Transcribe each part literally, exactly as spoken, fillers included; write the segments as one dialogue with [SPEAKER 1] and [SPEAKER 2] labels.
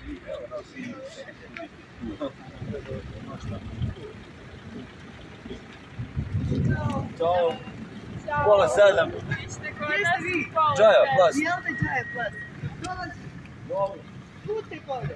[SPEAKER 1] Ćao. Pola sedam. Džaja, plast.
[SPEAKER 2] Jel da Džaja plast? Dolazi.
[SPEAKER 1] Dobro.
[SPEAKER 2] Pute gore.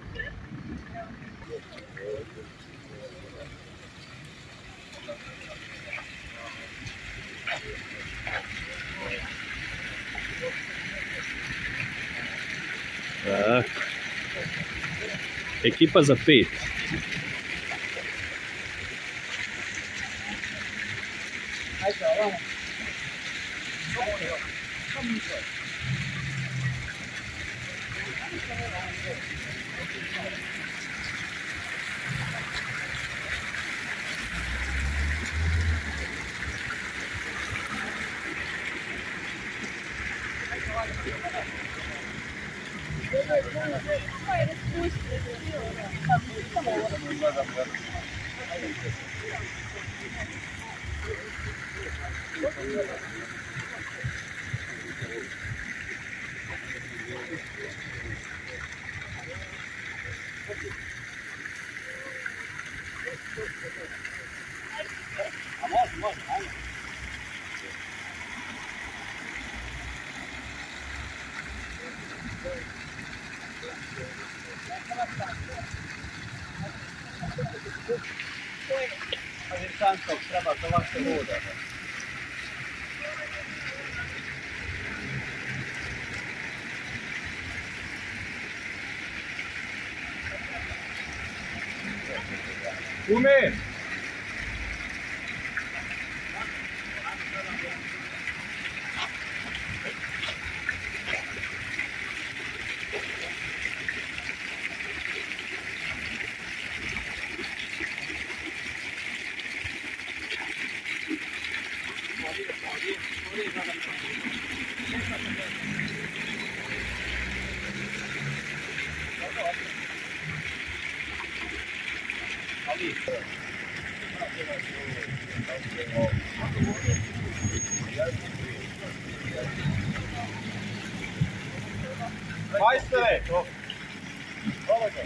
[SPEAKER 3] Tak. Ekipa za pet.
[SPEAKER 1] Ajde, ovamo. Tanto treba trovarsi voda. Come? Majstore! Ovdje.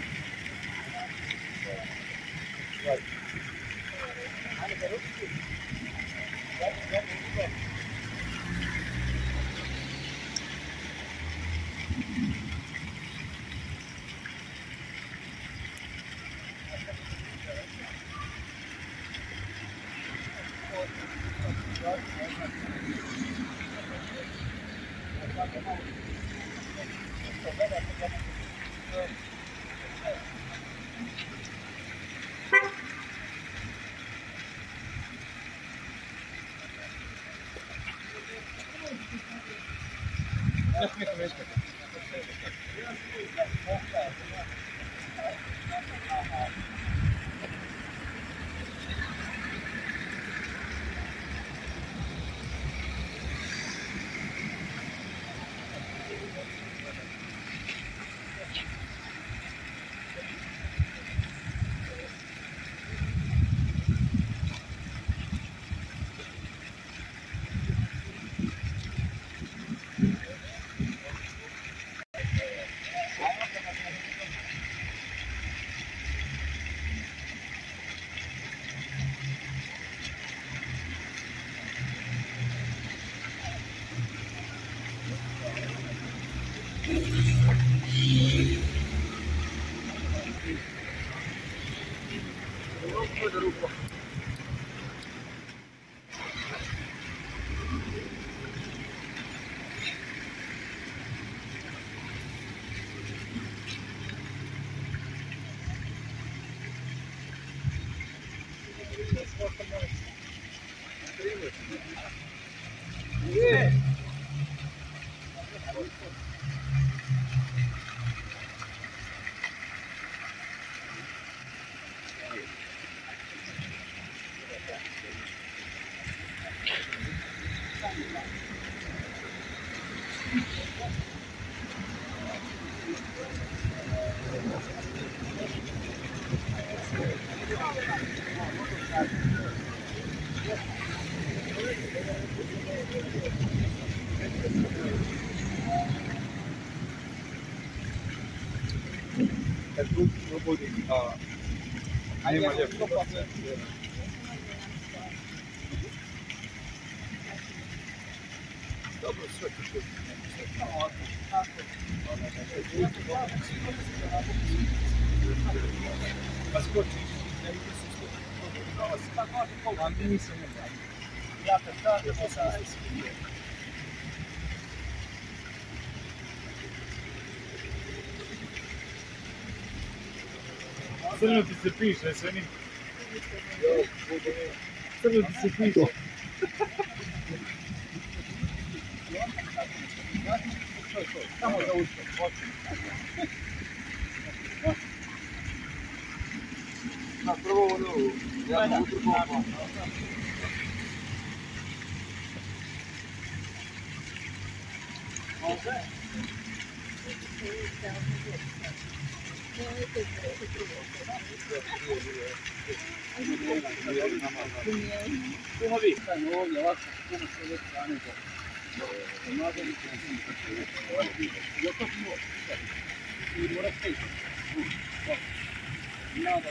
[SPEAKER 1] kad put probudi, a nema lijepo. Dobro, sve to što pa skočiš, ne vidiš se skočiš, a mi nisam nema. Ja kad kažem, to sam ne
[SPEAKER 3] Crno ti se piše, sve ni... Crno ti se piše.
[SPEAKER 1] Samo da uđe, hoću. Na prvo ono, ja na utru kopa. Može? Puno vi, stane ovdje, ovako, puno se uvijek strane za... Pomagani se na svim kakve. Jel to puno? I mora stejti. Nada.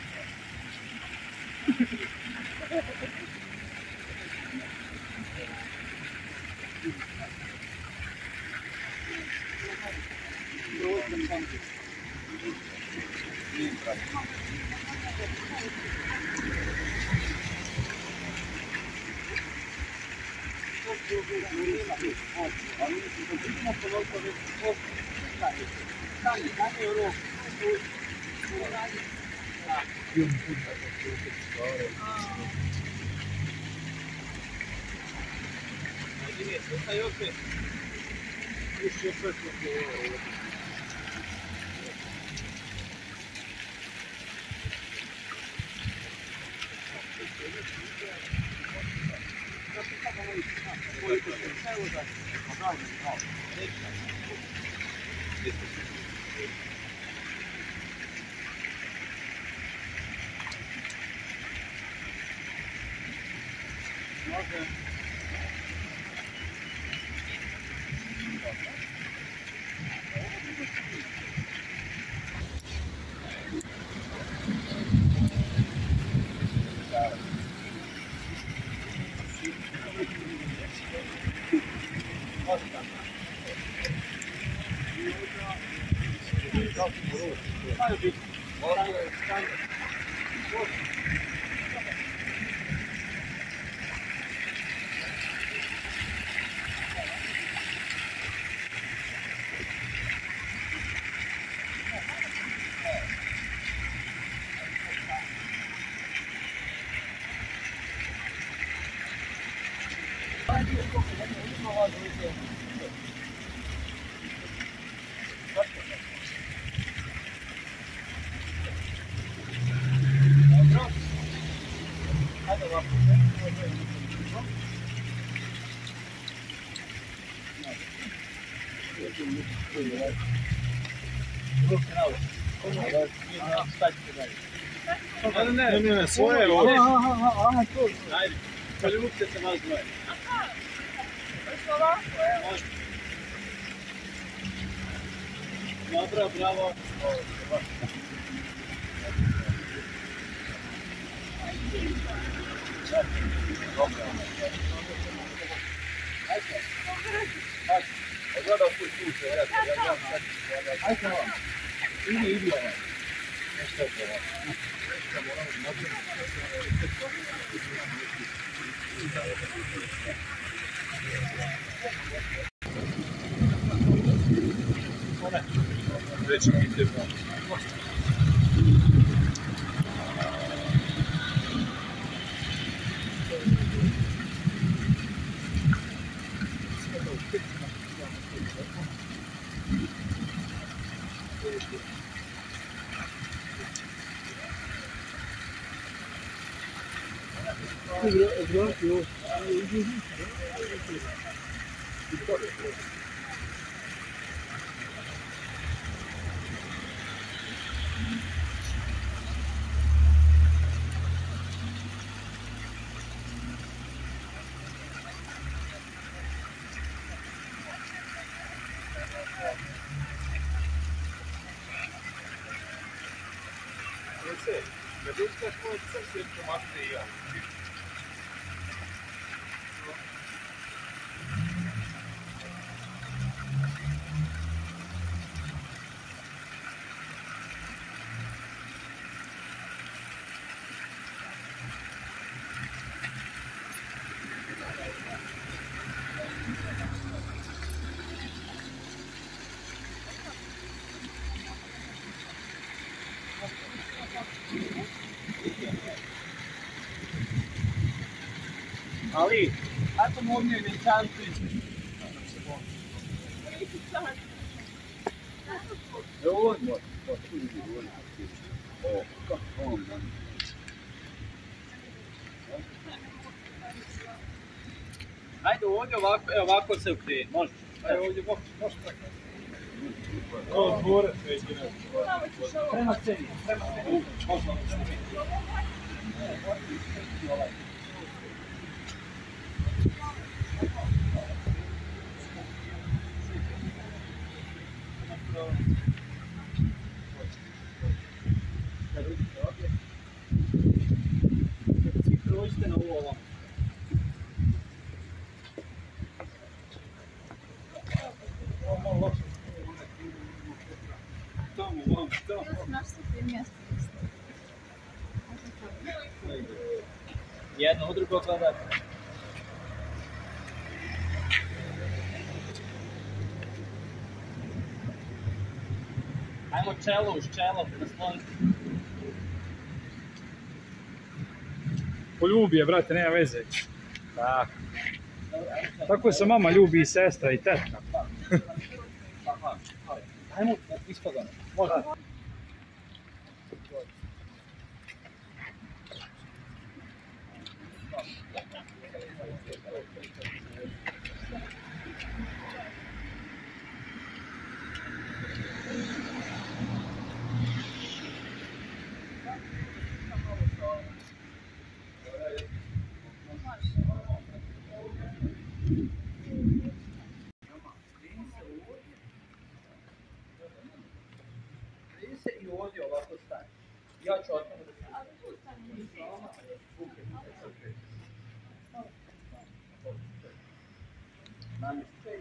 [SPEAKER 3] Ne, ne, ne, svoje ovdje.
[SPEAKER 1] Aha, aha, aha, to. Ajde, poljubite se malo dvoje. Može. Dobro, bravo. Dobro. Ajde. Ajde. Gledao svoj sluče, ja gledam sad. Ajde vam. Idi, idi ovaj. Nešto je to vam. Veći pitanje.
[SPEAKER 3] se, kad uskaš moj srce, promakne i ja.
[SPEAKER 1] Ali, ako mu ovdje vjenčanci... Evo on može, to tu vidi, ovo, kako on da... Ajde ovdje ovako, evo ovako se ukrije, možeš. Ajde ovdje, možeš tako.
[SPEAKER 3] Kao dvorac već je nešto.
[SPEAKER 1] Prema sceni, prema sceni. Možda ono što vidi. Svi prođite na ovo ovamo. Tamo, ovamo, tamo. Jedno u drugo gledate. Ajmo čelo uz čelo, nasloniti.
[SPEAKER 3] Poljubi je, brate, nema veze. Tako. Tako se mama ljubi i sestra i tetka.
[SPEAKER 1] Ajmo ispod ono. Može. I ovdje ovako stane. Ja ću od tamo da se...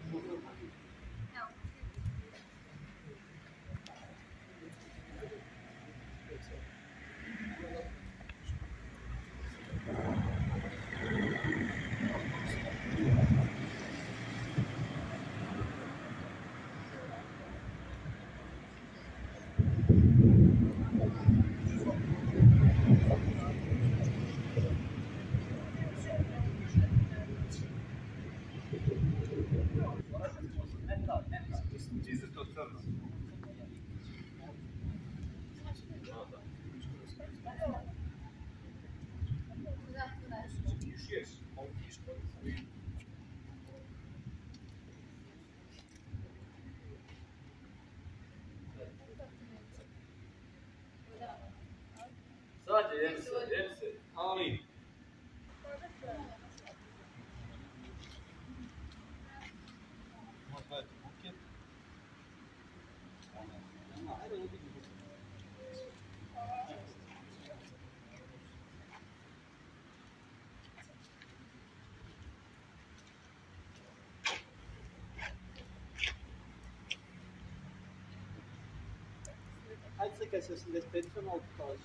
[SPEAKER 1] Sad je, jem se, jem se, ali... Hajde slikaj se osamdeset pet, samo malo pokaži.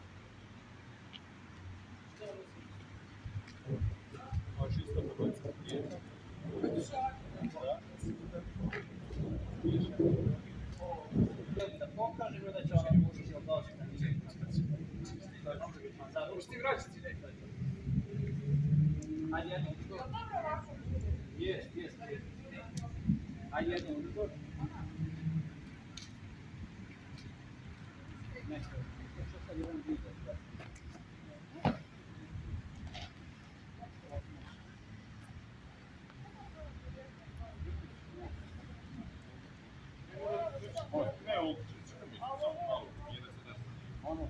[SPEAKER 3] Možeš isto pobaciti prijeta.
[SPEAKER 1] Da pokažem da će ona možeš odložiti. Možeš ti vraćati nekaj. Ajde jedno u drugo. Jest, jest, jest. Ajde jedno u drugo. Nešto. Što sad je on vidio?
[SPEAKER 3] Ne, ovo će biti samo malo, nije da se da.
[SPEAKER 1] Ono.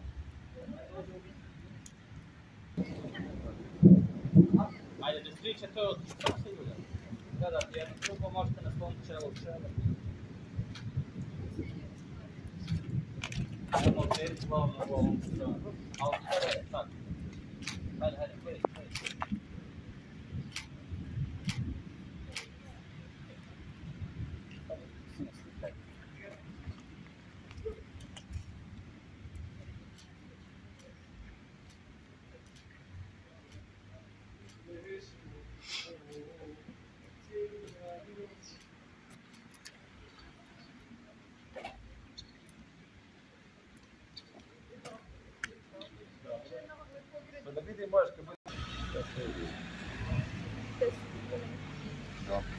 [SPEAKER 1] Ajde, da striče, to je od sigurno. Gledati jedno drugo, možete nasloniti čelo u čelo. Ajmo
[SPEAKER 3] Da vidim baš kad bude...